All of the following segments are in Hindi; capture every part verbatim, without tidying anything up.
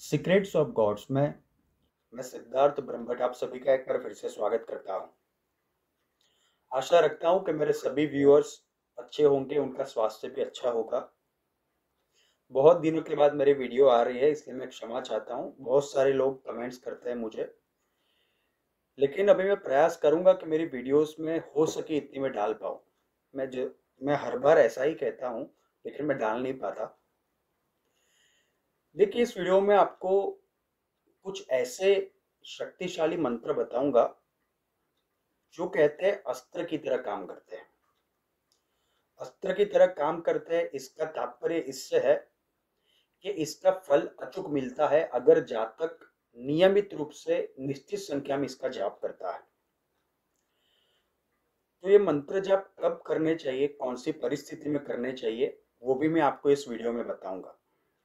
सीक्रेट्स ऑफ गॉड्स में मैं सिद्धार्थ ब्रह्मभट्ट आप सभी का एक बार फिर से स्वागत करता हूं। आशा रखता हूं कि मेरे सभी व्यूअर्स अच्छे होंगे, उनका स्वास्थ्य भी अच्छा होगा। बहुत दिनों के बाद मेरी वीडियो आ रही है, इसलिए मैं क्षमा चाहता हूं। बहुत सारे लोग कमेंट्स करते हैं मुझे, लेकिन अभी मैं प्रयास करूंगा कि मेरी वीडियोस में हो सके इतनी मैं डाल पाऊँ। मैं जो मैं हर बार ऐसा ही कहता हूँ, लेकिन मैं डाल नहीं पाता। देखिए, इस वीडियो में आपको कुछ ऐसे शक्तिशाली मंत्र बताऊंगा जो कहते हैं अस्त्र की तरह काम करते हैं। अस्त्र की तरह काम करते हैं, इसका तात्पर्य इससे है कि इसका फल अचूक मिलता है अगर जातक नियमित रूप से निश्चित संख्या में इसका जाप करता है। तो ये मंत्र जाप कब करने चाहिए, कौन सी परिस्थिति में करने चाहिए, वो भी मैं आपको इस वीडियो में बताऊंगा।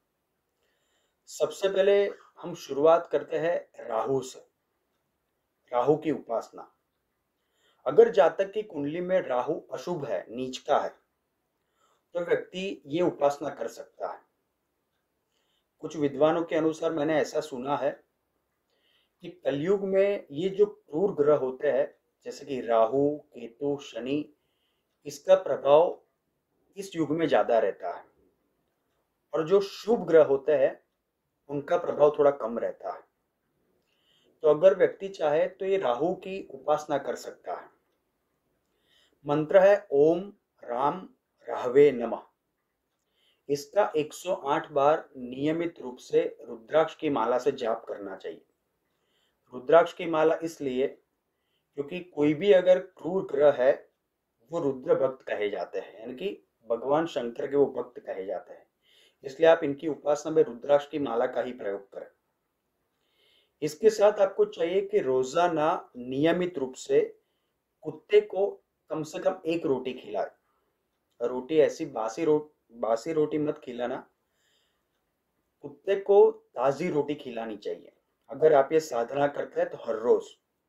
सबसे पहले हम शुरुआत करते हैं राहु से। राहु की उपासना। अगर जातक की कुंडली में राहु अशुभ है, नीच का है, तो व्यक्ति ये उपासना कर सकता है। कुछ विद्वानों के अनुसार मैंने ऐसा सुना है कि कलयुग में ये जो क्रूर ग्रह होते हैं, जैसे कि राहु, केतु, शनि, इसका प्रभाव इस युग में ज्यादा रहता है, और जो शुभ ग्रह होते हैं उनका प्रभाव थोड़ा कम रहता है। तो अगर व्यक्ति चाहे तो ये राहु की उपासना कर सकता है। मंत्र है ओम राम राहवे नमः। इसका एक सौ आठ बार नियमित रूप से रुद्राक्ष की माला से जाप करना चाहिए। रुद्राक्ष की माला इसलिए क्योंकि कोई भी अगर क्रूर ग्रह है वो रुद्र भक्त कहे जाते हैं, यानी कि भगवान शंकर के वो भक्त कहे जाते हैं। इसलिए आप इनकी उपासना में रुद्राक्ष की माला का ही प्रयोग करें। इसके साथ आपको चाहिए कि रोजाना नियमित रूप से कुत्ते को कम से कम एक रोटी खिलाए। रोटी ऐसी बासी रो बासी रोटी मत खिलाना, कुत्ते को ताजी रोटी खिलानी चाहिए। अगर आप ये साधना करते हैं तो हर रोज।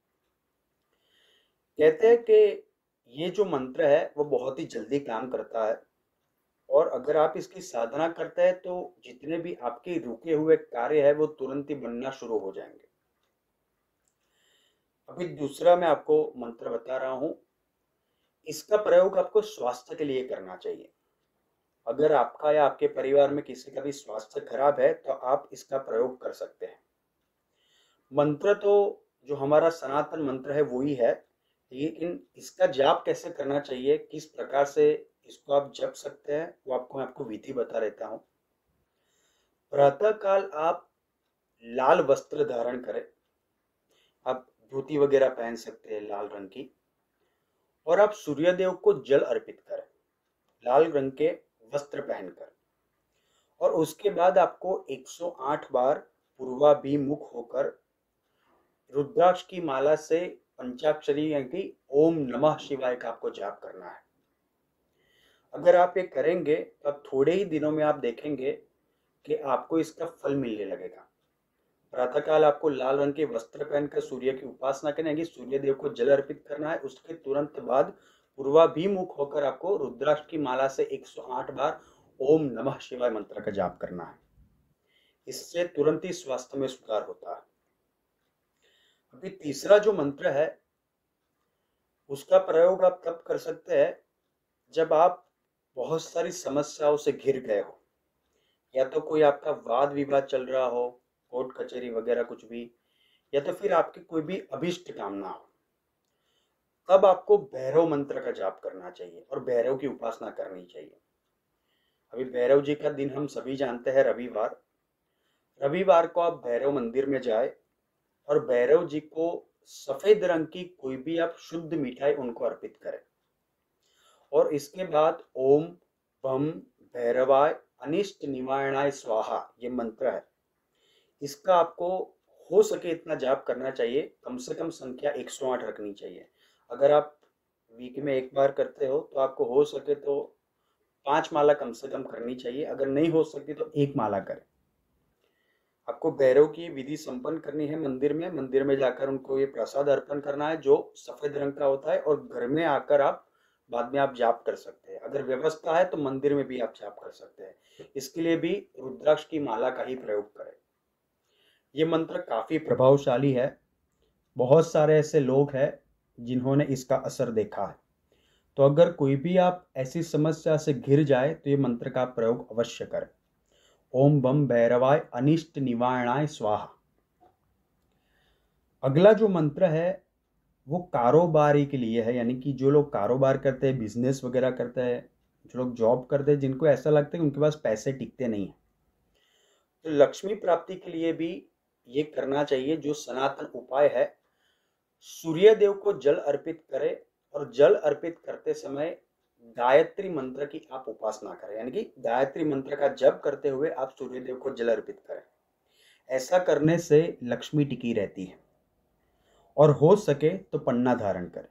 कहते हैं कि ये जो मंत्र है वो बहुत ही जल्दी काम करता है, और अगर आप इसकी साधना करते हैं तो जितने भी आपके रुके हुए कार्य है वो तुरंत ही बनना शुरू हो जाएंगे। अभी दूसरा मैं आपको मंत्र बता रहा हूं। इसका प्रयोग आपको स्वास्थ्य के लिए करना चाहिए। अगर आपका या आपके परिवार में किसी का भी स्वास्थ्य खराब है तो आप इसका प्रयोग कर सकते हैं। मंत्र तो जो हमारा सनातन मंत्र है वो ही है, लेकिन इसका जाप कैसे करना चाहिए, किस प्रकार से इसको आप जप सकते हैं, वो आपको मैं आपको विधि बता देता हूँ। प्रातः काल आप लाल वस्त्र धारण करें। आप धोती वगैरह पहन सकते हैं लाल रंग की, और आप सूर्यदेव को जल अर्पित करें लाल रंग के वस्त्र पहनकर। और उसके बाद आपको एक सौ आठ बार पूर्वाभिमुख होकर रुद्राक्ष की माला से पंचाक्षरी यानी कि ओम नमः शिवाय का आपको जाप करना है। अगर आप ये करेंगे तो अब थोड़े ही दिनों में आप देखेंगे कि आपको इसका फल मिलने लगेगा। प्रातःकाल आपको लाल रंग के वस्त्र पहनकर सूर्य की उपासना करनी है, सूर्य देव को जल अर्पित करना है। उसके तुरंत बाद पूर्वाभिमुख होकर आपको रुद्राक्ष की माला से एक सौ आठ बार ओम नमः शिवाय मंत्र का जाप करना है। इससे तुरंत ही स्वास्थ्य में सुधार होता है। अभी तीसरा जो मंत्र है उसका प्रयोग आप तब कर सकते हैं जब आप बहुत सारी समस्याओं से घिर गए हो, या तो कोई आपका वाद विवाद चल रहा हो, कोर्ट कचहरी वगैरह कुछ भी, या तो फिर आपकी कोई भी अभिष्ट कामना हो। तब आपको भैरव मंत्र का जाप करना चाहिए और भैरव की उपासना करनी चाहिए। अभी भैरव जी का दिन हम सभी जानते हैं, रविवार। रविवार को आप भैरव मंदिर में जाए और भैरव जी को सफेद रंग की कोई भी आप शुद्ध मिठाई उनको अर्पित करें। और इसके बाद ओम बम भैरवाय अनिष्ट निवारणाय स्वाहा ये मंत्र है, इसका आपको हो सके इतना जाप करना चाहिए। कम से कम संख्या एक सौ आठ रखनी चाहिए। अगर आप वीक में एक बार करते हो तो आपको हो सके तो पांच माला कम से कम करनी चाहिए। अगर नहीं हो सकती तो एक माला करें। आपको भैरव की विधि संपन्न करनी है मंदिर में। मंदिर में जाकर उनको ये प्रसाद अर्पण करना है जो सफेद रंग का होता है, और घर में आकर आप बाद में आप जाप कर सकते हैं। अगर व्यवस्था है तो मंदिर में भी आप जाप कर सकते हैं। इसके लिए भी रुद्राक्ष की माला का ही प्रयोग करें। ये मंत्र काफ़ी प्रभावशाली है। बहुत सारे ऐसे लोग हैं जिन्होंने इसका असर देखा है। तो अगर कोई भी आप ऐसी समस्या से घिर जाए तो ये मंत्र का प्रयोग अवश्य करें। ओम बम भैरवाय अनिष्ट निवारणाय स्वाहा। अगला जो मंत्र है वो कारोबारी के लिए है, यानी कि जो लोग कारोबार करते हैं, बिजनेस वगैरह करते हैं, जो लोग जॉब करते हैं, जिनको ऐसा लगता है कि उनके पास पैसे टिकते नहीं हैं, तो लक्ष्मी प्राप्ति के लिए भी ये करना चाहिए। जो सनातन उपाय है, सूर्य देव को जल अर्पित करें और जल अर्पित करते समय गायत्री मंत्र की आप उपासना करें, यानी कि गायत्री मंत्र का जप करते हुए आप सूर्य देव को जल अर्पित करें। ऐसा करने से लक्ष्मी टिकी रहती है और हो सके तो पन्ना धारण करें।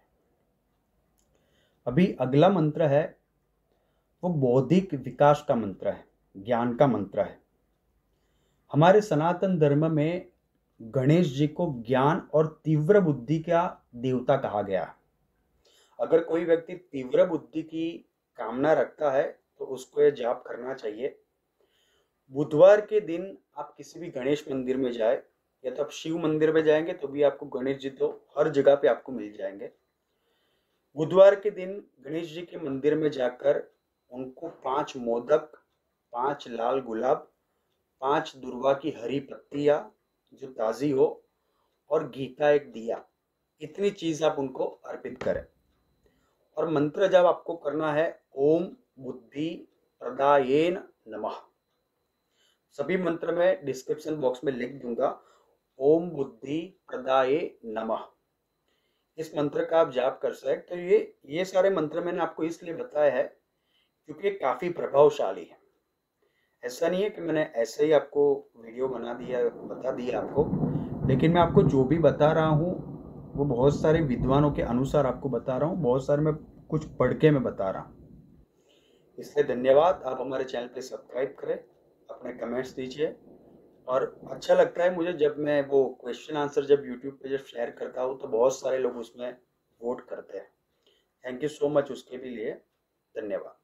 अभी अगला मंत्र है वो बौद्धिक विकास का मंत्र है, ज्ञान का मंत्र है। हमारे सनातन धर्म में गणेश जी को ज्ञान और तीव्र बुद्धि का देवता कहा गया है। अगर कोई व्यक्ति तीव्र बुद्धि की कामना रखता है तो उसको ये जाप करना चाहिए। बुधवार के दिन आप किसी भी गणेश मंदिर में जाए, या तो आप शिव मंदिर में जाएंगे तो भी आपको गणेश जी तो हर जगह पे आपको मिल जाएंगे। बुधवार के दिन गणेश जी के मंदिर में जाकर उनको पांच मोदक, पांच लाल गुलाब, पांच दुर्वा की हरी पत्तियां जो ताजी हो और घी का एक दिया, इतनी चीज आप उनको अर्पित करें। और मंत्र जब आपको करना है ओम बुद्धि प्रदायेन नमः। सभी मंत्र मैं डिस्क्रिप्शन बॉक्स में लिख दूंगा। ओम बुद्धि प्रदाये नमः, इस मंत्र का आप जाप कर सकते। तो ये ये सारे मंत्र मैंने आपको इसलिए बताया है क्योंकि ये काफी प्रभावशाली है। ऐसा नहीं है कि मैंने ऐसे ही आपको वीडियो बना दिया बता दिया आपको, लेकिन मैं आपको जो भी बता रहा हूँ वो बहुत सारे विद्वानों के अनुसार आपको बता रहा हूँ, बहुत सारे मैं कुछ पढ़ के मैं बता रहा हूँ। इसलिए धन्यवाद। आप हमारे चैनल पे सब्सक्राइब करें, अपने कमेंट्स दीजिए। और अच्छा लगता है मुझे जब मैं वो क्वेश्चन आंसर जब यूट्यूब पे जब शेयर करता हूँ तो बहुत सारे लोग उसमें वोट करते हैं। थैंक यू सो मच उसके भी लिए। धन्यवाद।